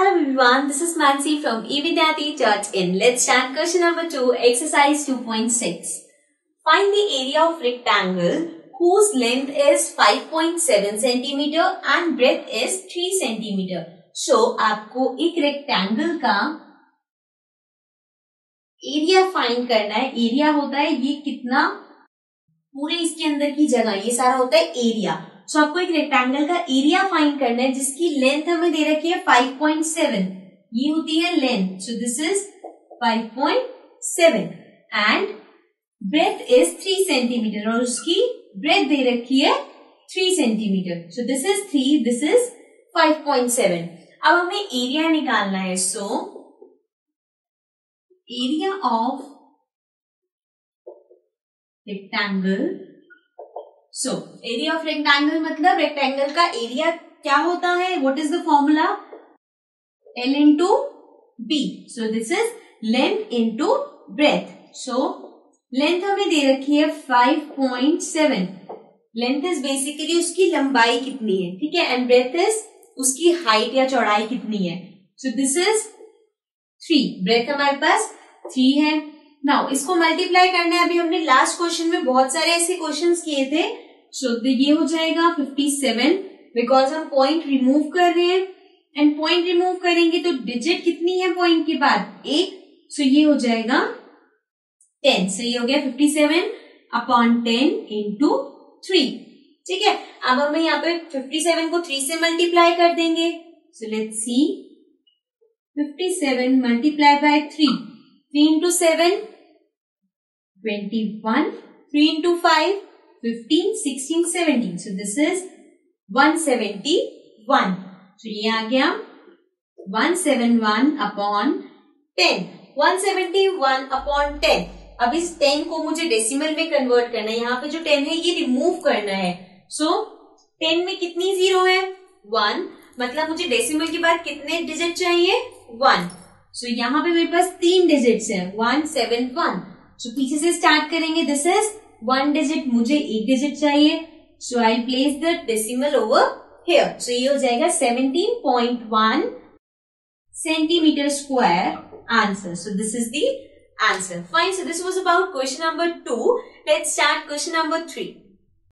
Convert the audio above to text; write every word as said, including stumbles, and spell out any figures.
Hello everyone, this is Nancy from e vidyarthi dot in. Let's start question number two, exercise two point six. Find the area of rectangle whose length is five point seven centimeter and breadth is three centimeter. So, आपको एक rectangle का area find करना है. Area होता है ये कितना पूरे इसके अंदर की जगह, ये सारा होता है एरिया. सो so, आपको एक रेक्टेंगल का एरिया फाइंड करना है जिसकी लेंथ हमें दे रखी है फाइव पॉइंट सेवन. ये होती है length. So this is five point seven and breadth is three centimetre और उसकी ब्रेथ दे रखी है three centimetre. So this is three, this is five point seven. अब हमें एरिया निकालना है. So area of rectangle. So area of rectangle मतलब रेक्टेंगल का एरिया क्या होता है? What is the formula? L into B. So this is length into breadth. So length हमें दे रखी है five point seven. Length is basically उसकी लंबाई कितनी है, ठीक है, एंड ब्रेथ इज उसकी हाइट या चौड़ाई कितनी है. So this is three. Breadth हमारे पास थ्री है. नाउ इसको मल्टीप्लाई करना है. अभी हमने लास्ट क्वेश्चन में बहुत सारे ऐसे क्वेश्चंस किए थे. सो so, ये हो जाएगा फिफ्टी सेवन बिकॉज हम पॉइंट रिमूव कर रहे हैं एंड पॉइंट रिमूव करेंगे तो डिजिट कितनी है पॉइंट के बाद? एक. सो so, ये हो जाएगा टेन. सो so, ये हो गया fifty seven upon ten into three. ठीक है. अब हम यहाँ पे फिफ्टी सेवन को थ्री से मल्टीप्लाई कर देंगे. So let's see. Fifty seven multiply by three. Three into seven twenty one. Three into five fifteen, sixteen, seventeen. So this is one seventy one. तो ये आ गया one seventy one upon ten. One seventy one upon ten. अब इस ten को मुझे decimal में convert करना है. यहाँ पे जो टेन है ये रिमूव करना है. सो so, टेन में कितनी जीरो है? वन. मतलब मुझे डेसिमल के बाद कितने डिजिट चाहिए? वन. सो so, यहाँ पे मेरे पास तीन डिजिट्स हैं. One seven one. सो पीछे से स्टार्ट करेंगे. दिस इज वन डिजिट, मुझे एक डिजिट चाहिए. So I place the decimal over here. So ये हो जाएगा seventeen point one centimetre square answer. So this is the answer. Fine. So this was about question number two. Let's start question number three.